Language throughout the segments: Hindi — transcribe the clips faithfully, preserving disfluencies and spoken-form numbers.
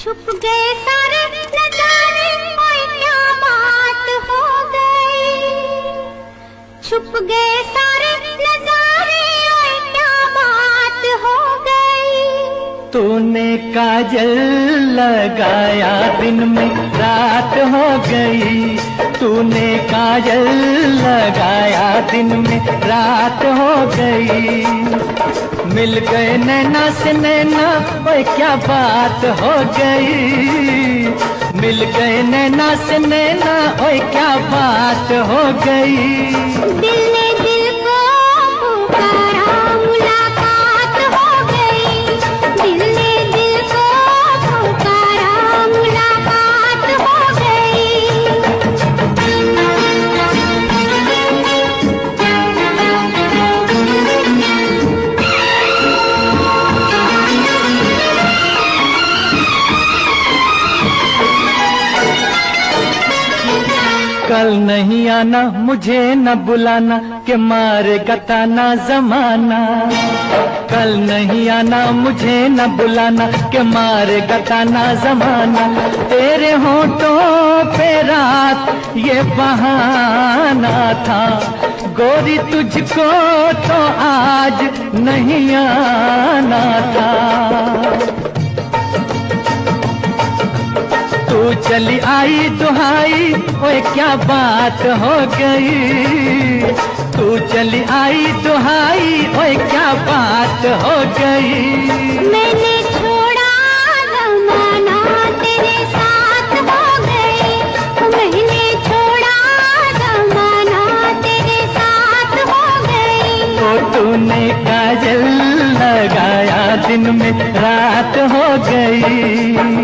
छुप गए सारे नजारे, ओए क्या बात हो गई। छुप गए सारे नजारे, ओए क्या बात हो गई। तूने काजल लगाया दिन में रात हो गई। तूने काजल लगाया दिन में रात हो गई। मिल गए नैना से नैना, ओए क्या बात हो गई। मिल गए नैना से नैना, ओए क्या बात हो गई। दिल ने दिल को पुकारा, मुलाकात हो गई। दिल ने दिल को पुकारा, मुलाकात हो गई। कल नहीं आना, मुझे न बुलाना, के मारे गताना जमाना। कल नहीं आना, मुझे न बुलाना, के मारे गताना जमाना। तेरे होठों पे रात ये बहाना था, गोरी तुझको तो आज नहीं आना था। तू चली आई दुहाई, ओए क्या बात हो गई। तू चली आई दुहाई, ओए क्या बात हो गई। मैंने छोड़ा जमाना, तेरे साथ हो गई। मैंने छोड़ा जमाना, तेरे साथ हो गई। तो तूने काजल लगाया दिन में रात हो गई।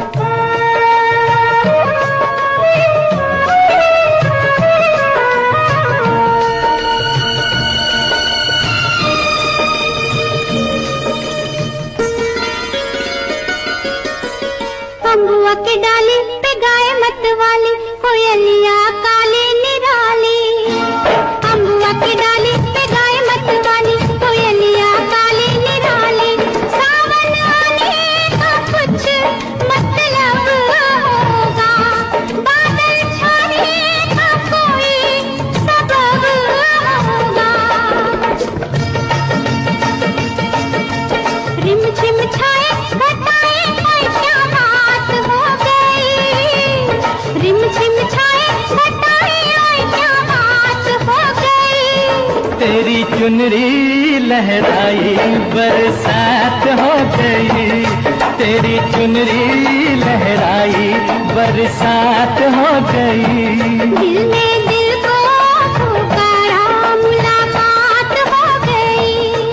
अम्बुआ के डाली पे गाए मत वाली, कोयलिया काली निराली। अम्बुआ के डाली पे गाए मत वाली, कोयलिया काली निराली। सावन आने का कुछ मतलब होगा, बादल छाने का कोई सबब होगा। रिम झिम छाए बताए, ओए क्या बात हो गई। रिम झिम छाए बताए, ओए क्या बात हो गई। तेरी चुनरी लहराई बरसात हो गई। तेरी चुनरी लहराई बरसात हो गई। दिल ने दिल को पुकारा, मुलाकात हो गई।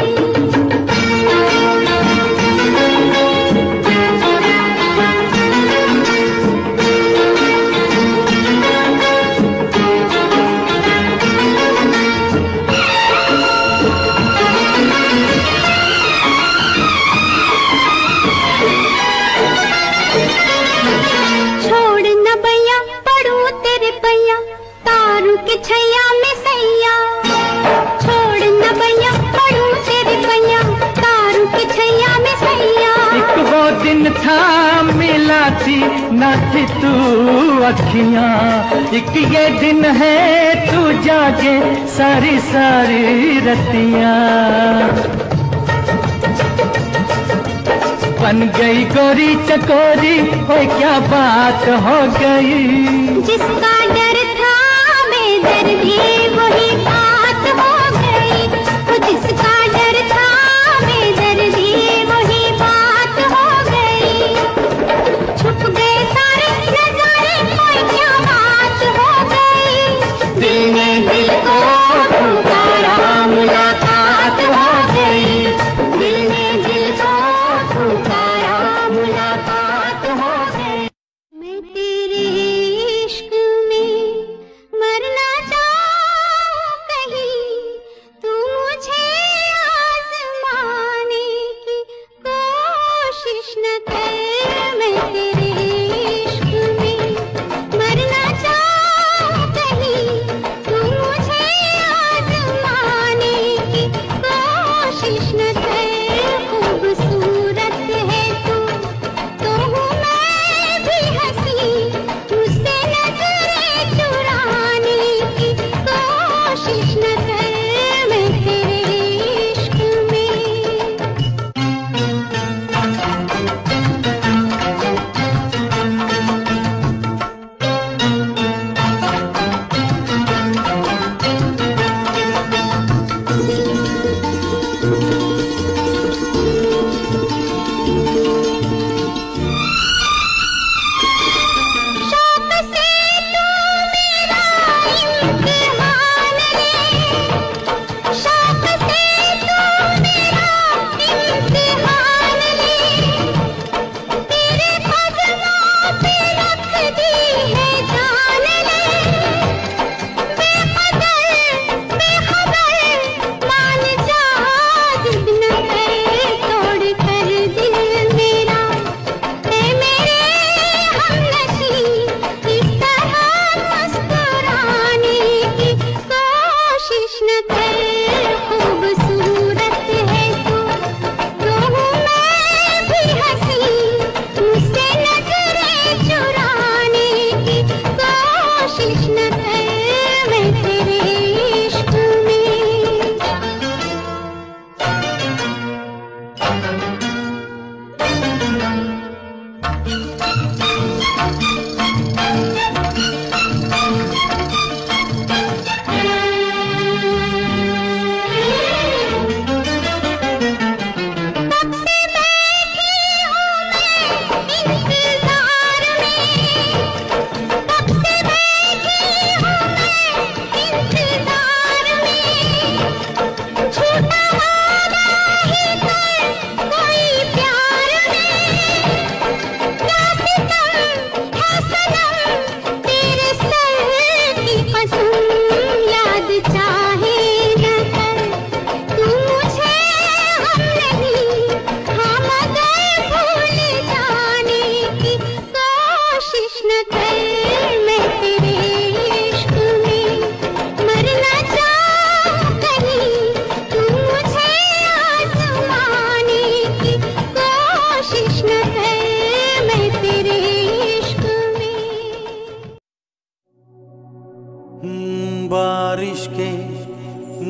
छोड़ न बैया पड़ू तेरे पैया, तारू के छैया में सैया। छोड़ न बैया पड़ू तेरे पैया, तारू के छैया में सैया। एक वो दिन था मिला थी न थी तू अखियां। एक ये दिन है तू जागे सारी सारी रतियां। बन गई गोरी चकोरी, ओए क्या बात हो गई। जिसका डर था बेदर्दी, वही बात हो गई। वो जिसका डर था बेदर्दी, वही बात हो गई। छुप गए सारे नजारे, ओए क्या बात हो गई। दिल ने दिल को पुकारा, मुलाकात हो गई। दिल ने दिल को पुकारा, मुलाकात हो गई। मैं तेरे इश्क में मरना चाहूं कहीं, तू मुझे आजमाने की कोशिश न कर। मैं तेरे इश्क में मरना चाहूं कहीं, तू मुझे आजमाने की कोशिश न कर। खूबसूरत है तू तो हूँ मैं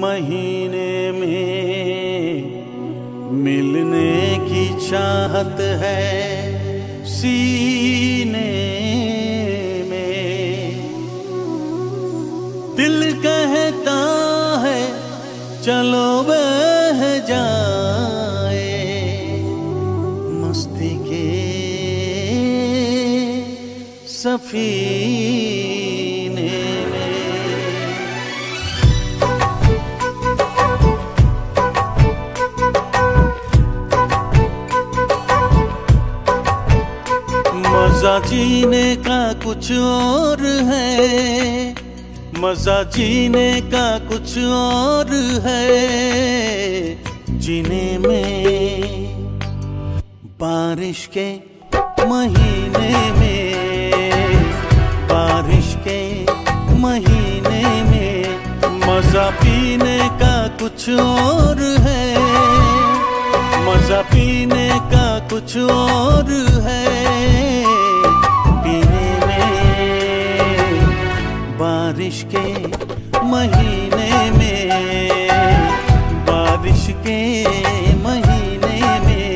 महीने में मिलने की चाहत है सीने में। दिल कहता है चलो बह जाए मस्ती के सफीने में। मजा जीने का कुछ और है, मजा जीने का कुछ और है। जीने में बारिश के महीने में, बारिश के महीने में। मजा पीने का कुछ और है, मजा पीने का कुछ और है। पीने में बारिश के महीने में, बारिश के महीने में।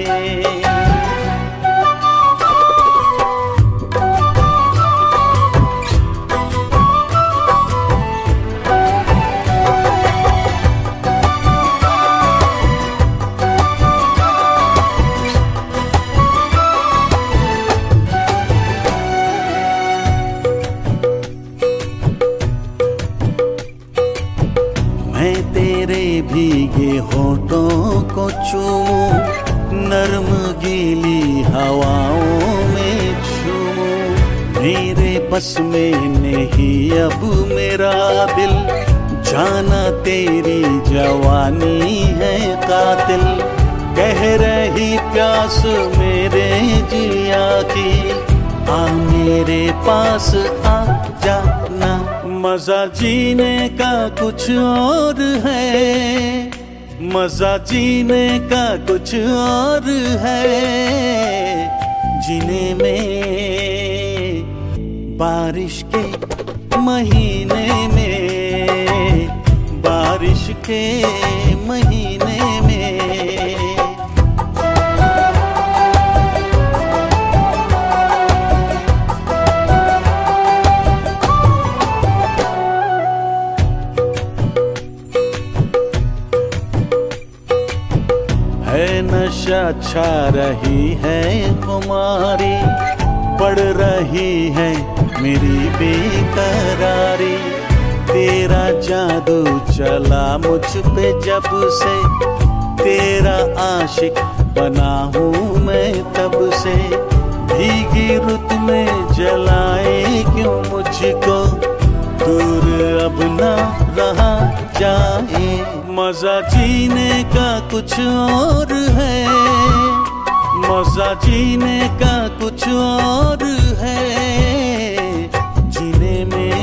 मैं तेरे भीगे होठों को चूमूं, नर्म गीली हवाओं में झूमूं। मेरे बस में नहीं अब मेरा दिल, जाना तेरी जवानी है कातिल। कह रही प्यास मेरे जिया की, आ मेरे पास आ जाना। मजा जीने का कुछ और है, मजा जीने का कुछ और है। जीने में बारिश के महीने में, बारिश के महीने में। नशा छा रही है खुमारी, पड़ रही है मेरी बेकरारी। तेरा जादू चला मुझ पे जब से, तेरा आशिक बना हूँ मैं तब से। भीगी रुत में जलाए क्यों मुझको, दूर अब ना रहा जाए। मजा जीने का कुछ और है, मजा जीने का कुछ और है। जीने में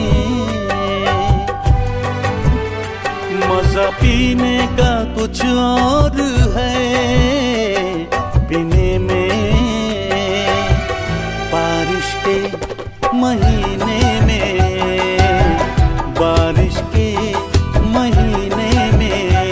मजा पीने का कुछ और है। पीने में बारिश के महीने में, बारिश के महीने में।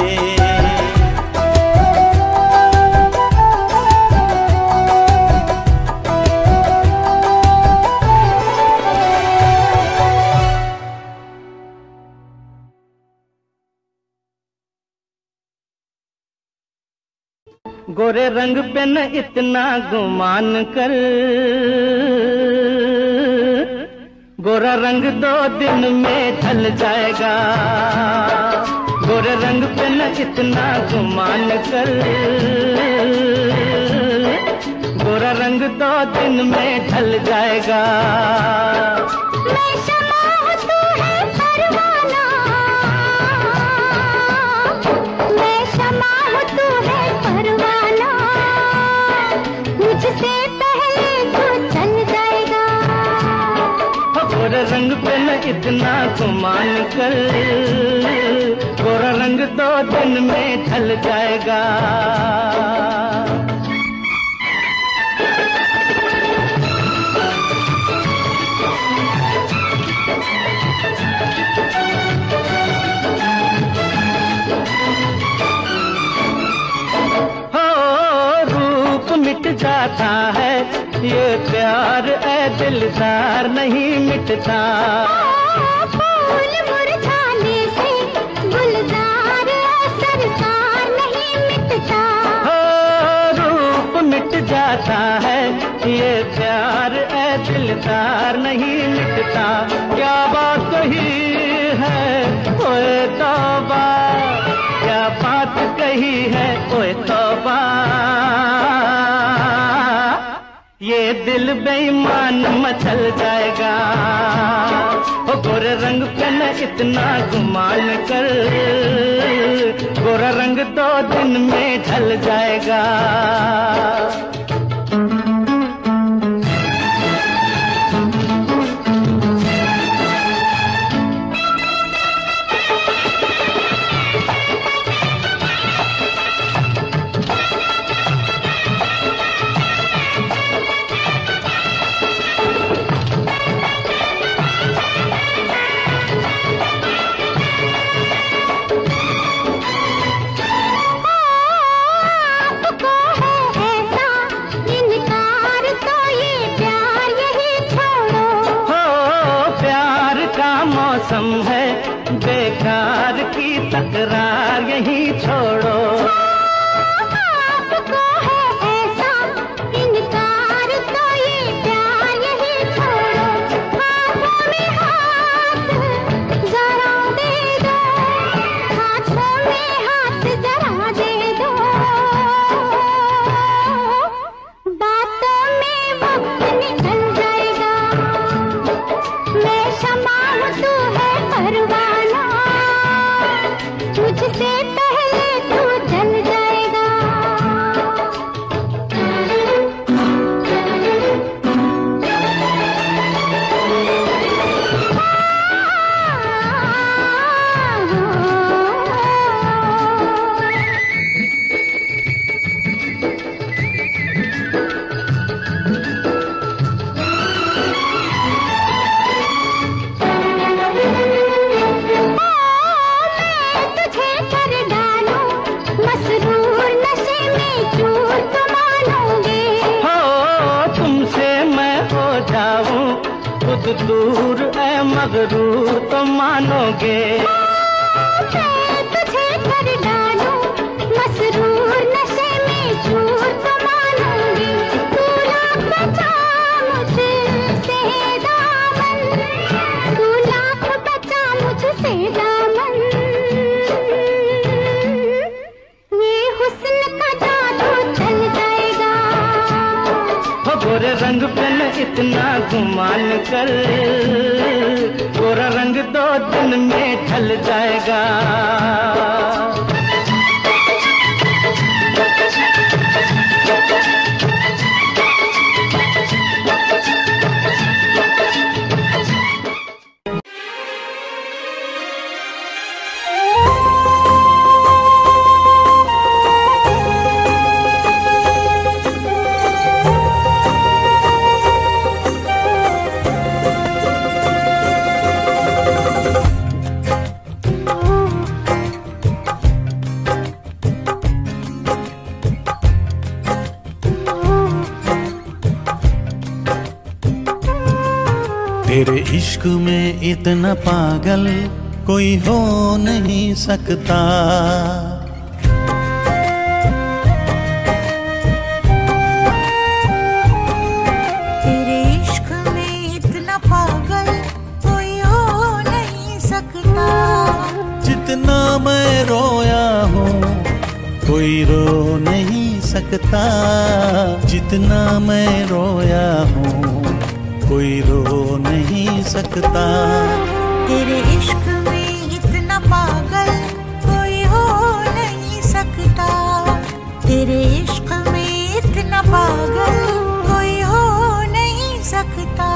गोरे रंग पे न इतना गुमान कर, गोरा रंग दो दिन में ढल जाएगा। गोरे रंग पे न इतना गुमान कर, गोरा रंग दो दिन में ढल जाएगा। मैं शमा हूँ तू है परवाना, मैं शमा हूँ तू है परवाना। मुझसे पहले तो चल जाएगा। गोरा रंग पे न इतना गुमान कर, गोरा रंग दो दिन में ढल जाएगा। जाता है ये प्यार ए दिलदार नहीं मिटता। फूल मुरझाने से गुलजार सरकार नहीं मिटता। हो रूप मिट जाता है ये प्यार ए दिलदार नहीं मिटता। क्या बात कही है ओए तौबा, क्या बात कही है ओए तौबा। ये दिल बेईमान मचल जाएगा। ओ गोरे रंग पे न इतना गुमान कर, गोरा रंग दो दिन में ढल जाएगा। मौसम है बेकार की तकरार यही छोड़ो। आपको है ऐसा इनकार तो ये प्यार यही छोड़ो। हाथों में हाथ जरा दे दो, हाथों में हाथ जरा दे दो। बातों में वक्त निकल जाएगा। मैं शमा हूँ तू है परवाना, मुझसे पहले तू जल जाएगा। खुद दूर है मगरूर तो मानोगे। मैं तुझे कर डालूं मसरूर नशे में चूर तो मानोगे। तू लाख बचा मुझसे दामन, तू लाख बचा मुझसे दामन। ये हुस्न का जादू चल जाएगा। हो गोरे रंग पे न इतना गुमान कर, गोरा रंग दो दिन में ढल जाएगा। तेरे इश्क में इतना पागल कोई हो नहीं सकता। तेरे इश्क में इतना पागल कोई हो नहीं सकता। जितना मैं रोया हूँ कोई रो नहीं सकता। जितना मैं रोया हूँ कोई रो नहीं सकता। तेरे इश्क में इतना पागल कोई हो नहीं सकता। तेरे इश्क में इतना पागल कोई हो नहीं सकता।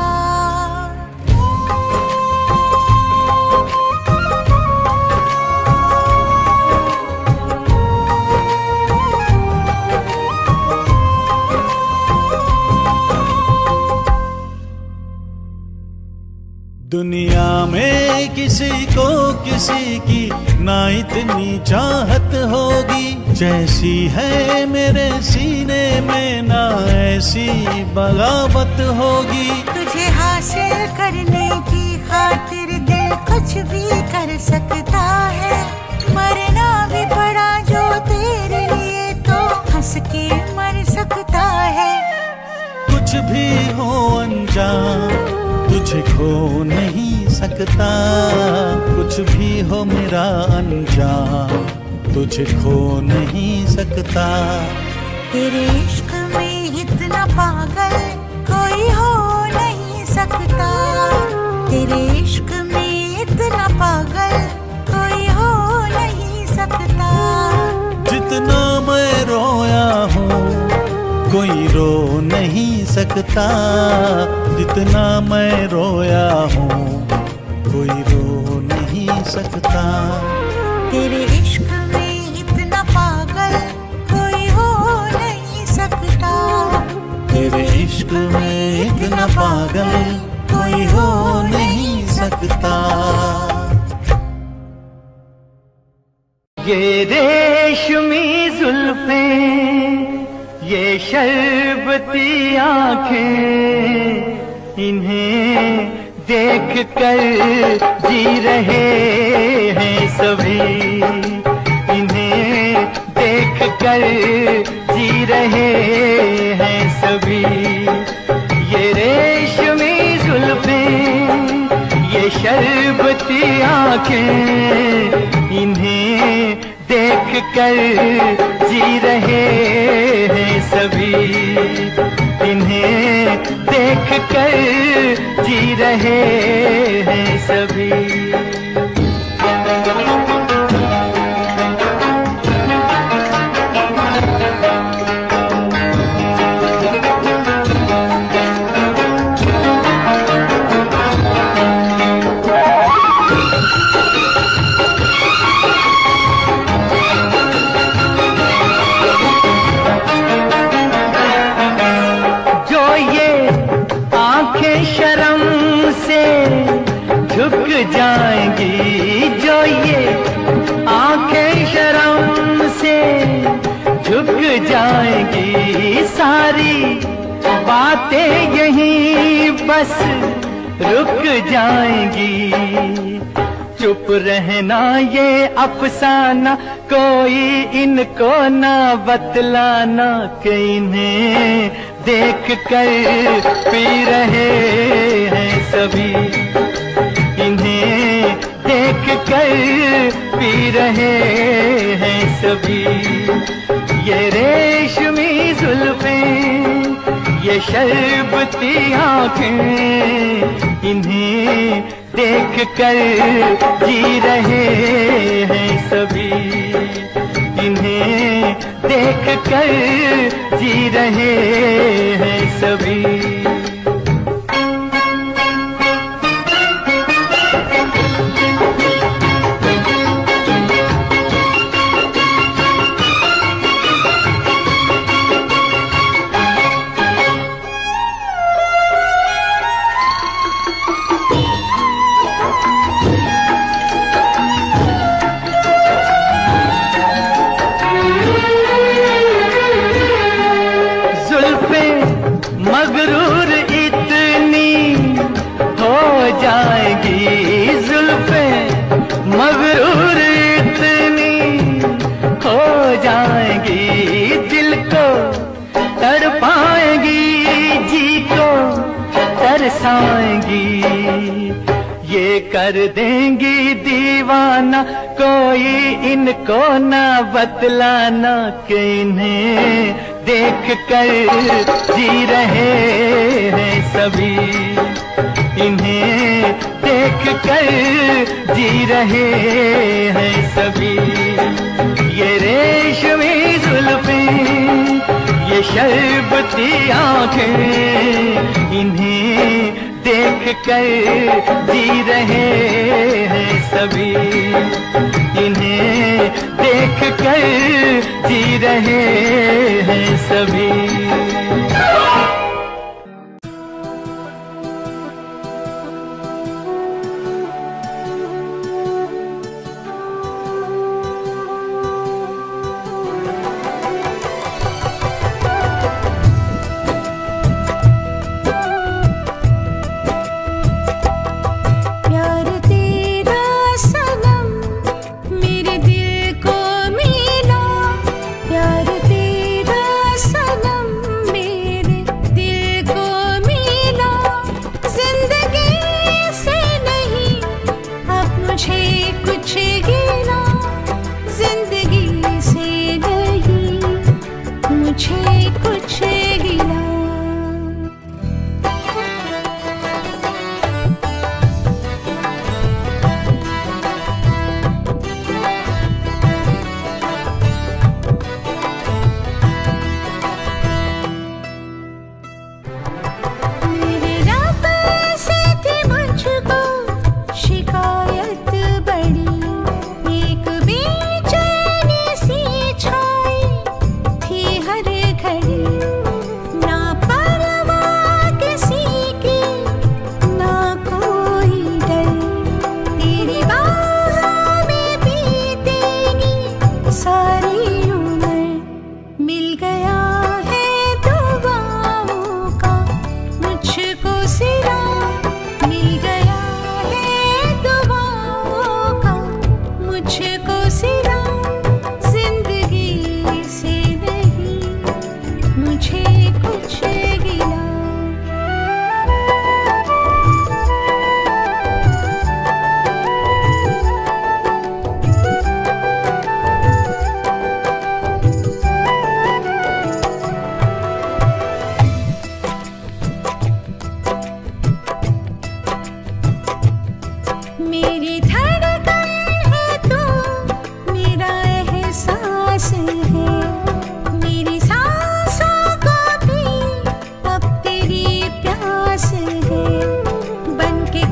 दुनिया में किसी को किसी की ना इतनी चाहत होगी जैसी है मेरे सीने में, ना ऐसी बगावत होगी। तुझे हासिल करने की खातिर दिल कुछ भी कर सकता है, मरना भी पड़ा जो तेरे लिए तो हंस के मर सकता है। कुछ भी हो अनजान तुझे खो नहीं सकता, कुछ भी हो मेरा अनजान तुझे खो नहीं सकता। तेरे इश्क में इतना पागल कोई हो नहीं सकता, तेरे इश्क में इतना पागल कोई हो नहीं सकता। जितना मैं रोया हूँ कोई रो नहीं सकता, जितना मैं रोया हूँ कोई रो नहीं सकता। तेरे इश्क में इतना पागल कोई हो नहीं सकता, तेरे इश्क में इतना पागल कोई हो नहीं सकता। ये रेशमी जुल्फें, ये शरबती आँखें, इन्हें देख कर जी रहे हैं सभी, इन्हें देख कर जी रहे हैं सभी। ये रेशमी जुल्फें, ये शरबती आँखें, इन्हें देख कर जी रहे हैं सभी, इन्हें देख कर जी रहे हैं सभी। झुक जाएंगी जो ये आंखें शर्म से झुक जाएंगी, सारी बातें यहीं बस रुक जाएंगी। चुप रहना ये अफसाना कोई इनको ना बतलाना, कि इन्हें देख कर पी रहे हैं सभी, इन्हें देख कर पी रहे हैं सभी। ये रेशमी जुल्फें, ये शरबती आँखें, इन्हें देख कर जी रहे हैं सभी, इन्हें देख कर जी रहे हैं सभी। मगरूर इतनी हो जाएगी जुल्फें, मगरूर इतनी हो जाएगी, दिल को तड़पाएंगी, जी को तरसाएंगी। ये कर देंगी दीवाना कोई इनको ना बतलाना, कि इन्हें देख कर जी रहे हैं सभी, इन्हें देख कर जी रहे हैं सभी। ये रेशमी जुल्फें, ये शरबती आँखें, इन्हें देख कर जी रहे हैं सभी, इन्हें देख कर जी रहे हैं सभी।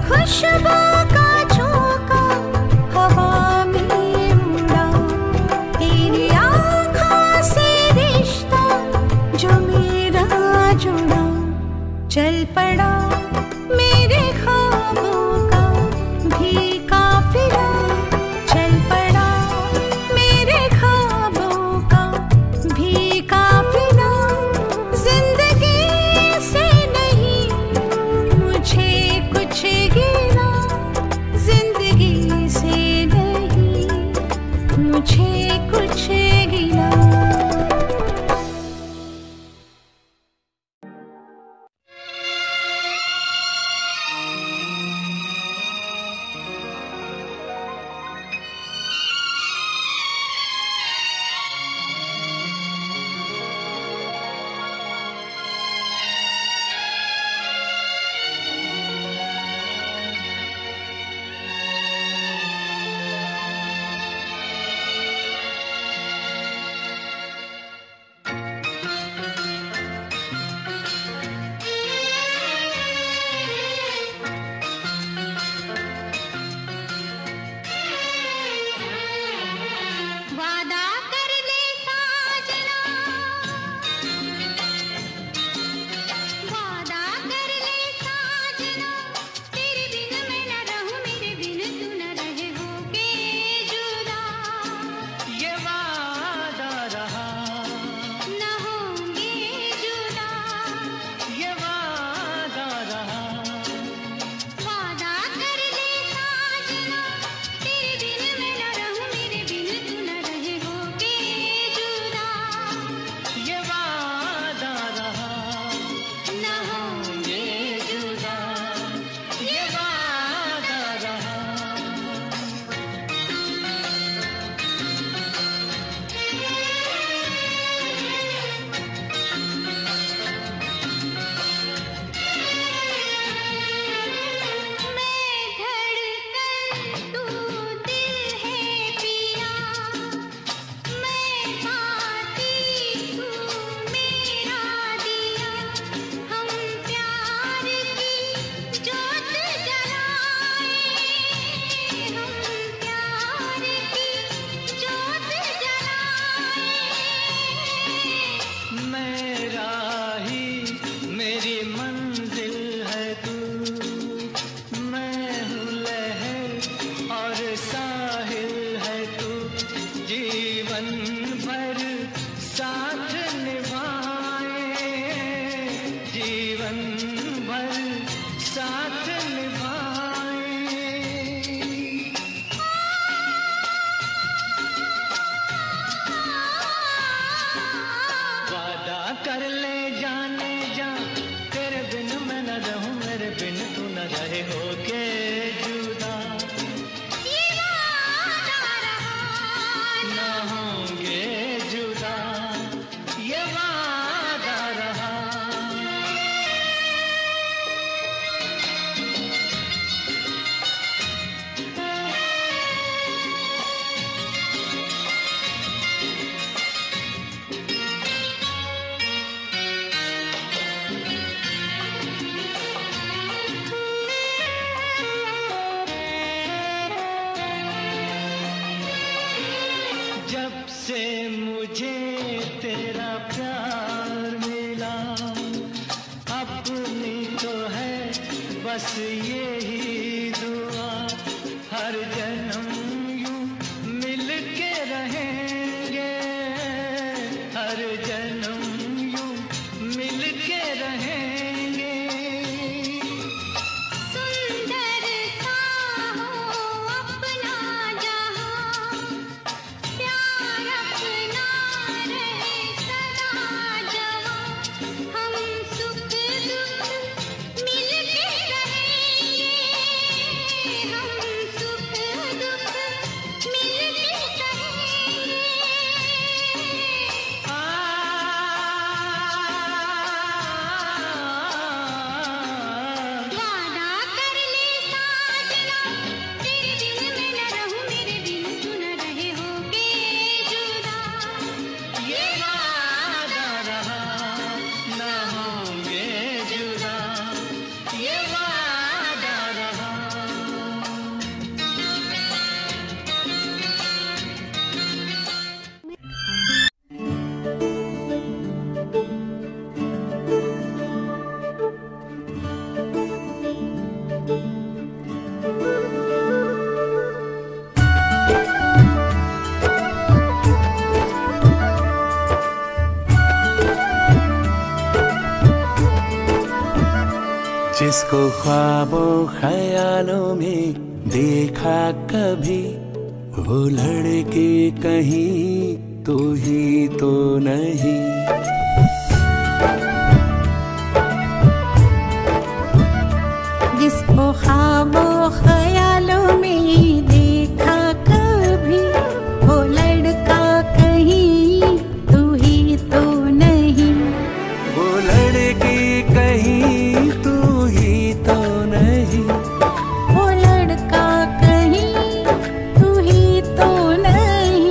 खुशबू का झोंका हवा में उड़ा, तेरी आँखों से रिश्ता जो मेरा जुड़ा, चल पड़ा मेरे ख्वाबों का भी काफिला, चल पड़ा मेरे ख्वाबों का भी काफिला। जिंदगी से नहीं मुझे कुछ गिला, जिंदगी से नहीं मुझे कुछ गिला। बस यही दुआ हर जन्म यूं मिल के रहेंगे, हर जन्म यूं मिल के रहेंगे। सुंदर सा हो अपना जहां, प्यार अपना रहे सदा जवां, हम सुख दुख मिल के रहेंगे, हम सुख जिसको ख्वाबों ख्यालों में देखा कभी, वो लड़के कहीं तू ही तो नहीं। जिसको ख्वाबों ख्यालों में देखा कभी, वो लड़का कहीं तू ही तो नहीं। वो लड़की कहीं तू ही तो नहीं। वो लड़का कहीं तू ही तो नहीं।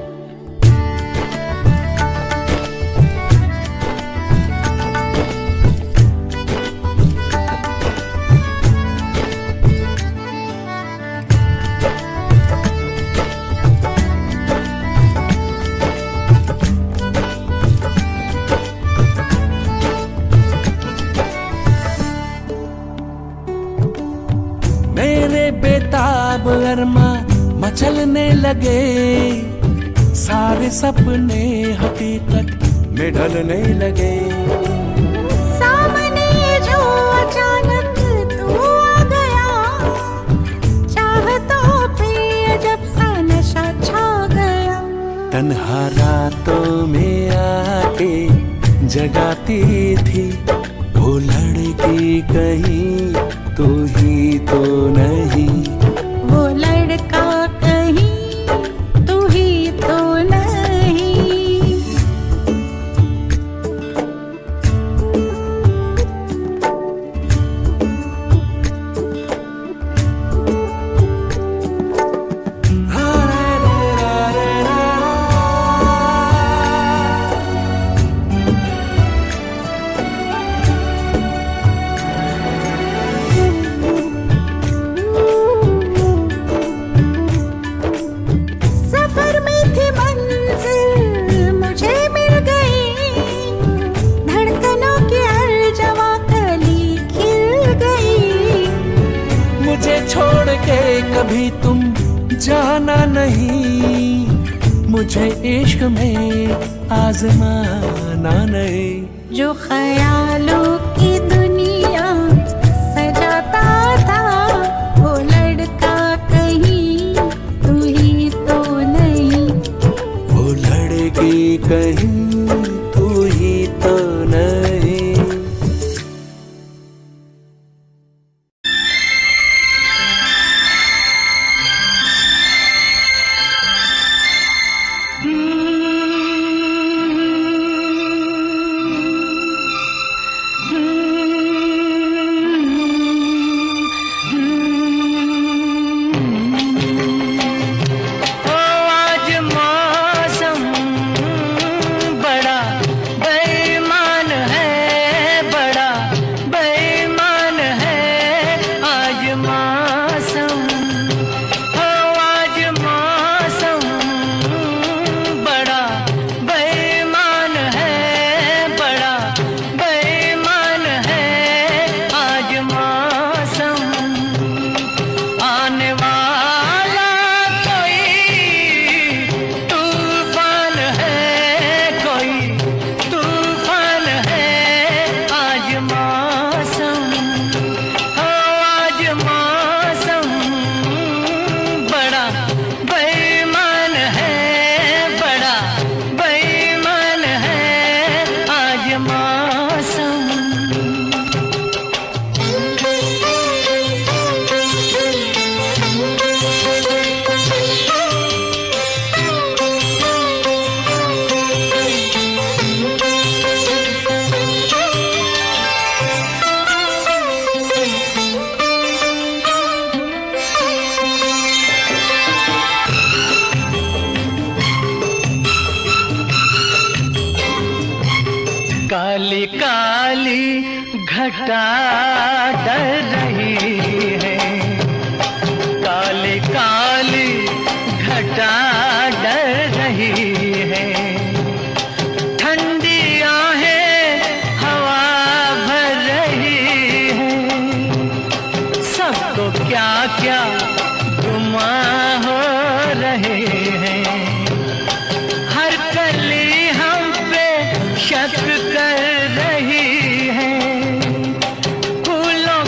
मेरे बेताब अरमा मचलने लगे, सारे सपने हकीकत में ढलने लगे। सामने जो अचानक तू आ गया, चाहतों पे अजब सा नशा छा गया। तन्हा रातों में आके जगाती थी, वो लड़की कहीं तू ही तो नहीं। वो लड़का कहीं तू ही तो नहीं। सफर में थी मंजिल मुझे मिल गई, धड़कनों की हर जवा कली खिल गई। मुझे छोड़ के कभी तुम जाना नहीं, मुझे इश्क में आजमाना नहीं। जो ख्यालों की दुनिया सजाता था, वो लड़का कहीं तू ही तो नहीं। वो लड़की कहीं तू ही तो नहीं। काली काली घटा डर रही है, काली काली घटा डर रही है। ठंडी आहें हवा भर रही है, सबको क्या क्या गुमा हो रहे हैं। हर कली हम पे शक कर रही है, फूलों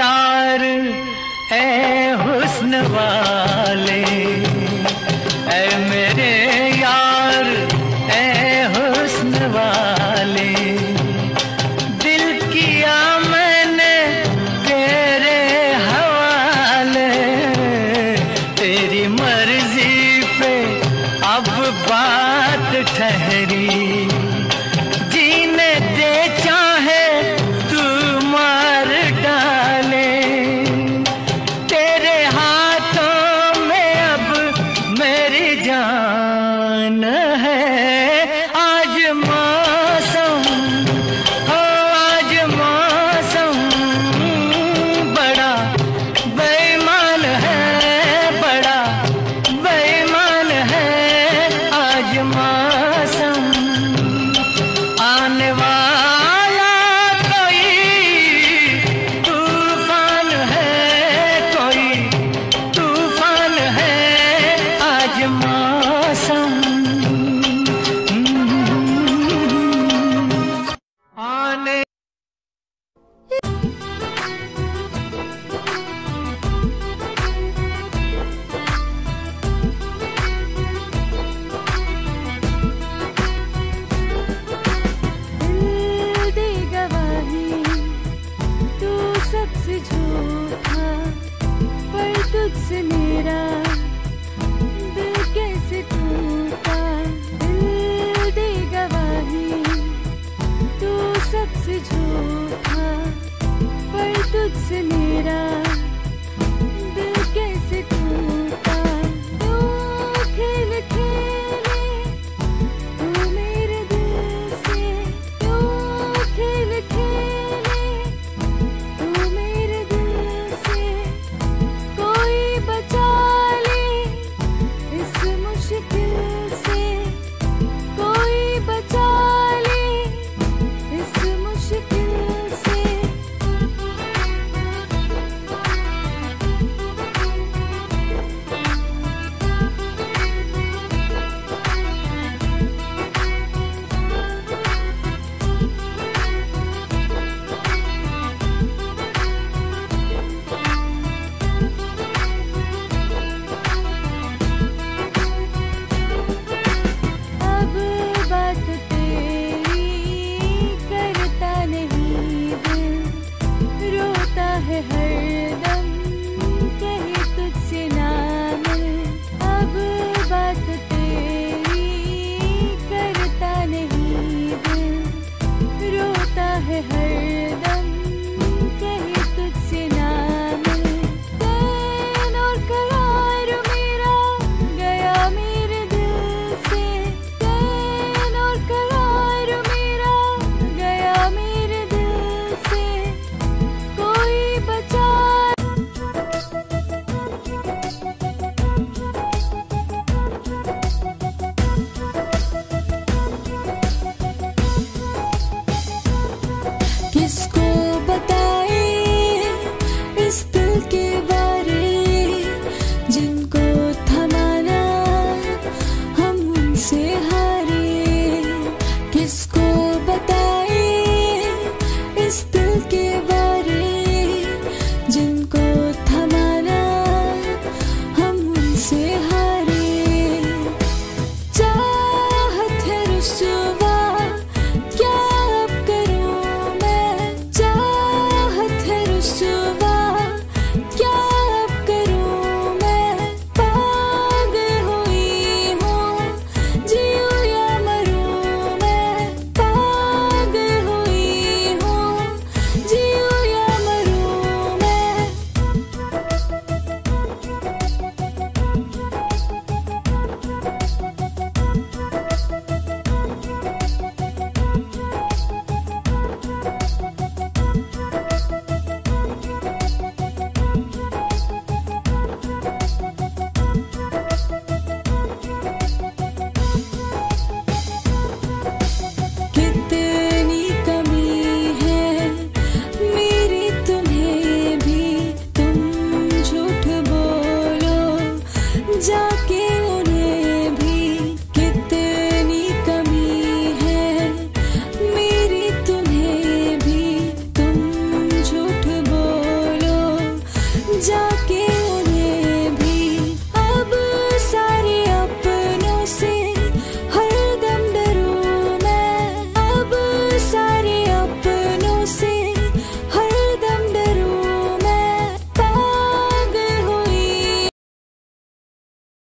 यार ए हुस्न वाले, ऐ मेरे यार ए हुस्न वाले, दिल किया मैंने तेरे हवाले, तेरी मर्जी पे अब बात ठहरी, जीने दे चाहे तू मार डाले, तेरे हाथों में अब मेरी जान है। आज मौसम हो आज मौसम बड़ा बेईमान है, बड़ा बेईमान है आज मौसम। आने वाला कोई तूफान है, कोई तूफान है आज मौसम। आने दिल दे गवाही तू सबसे झूठा, पर तुझसे मेरा दिल कैसे टूटा। दिल दे गवाही तू सबसे झूठा, पर तुझसे मेरा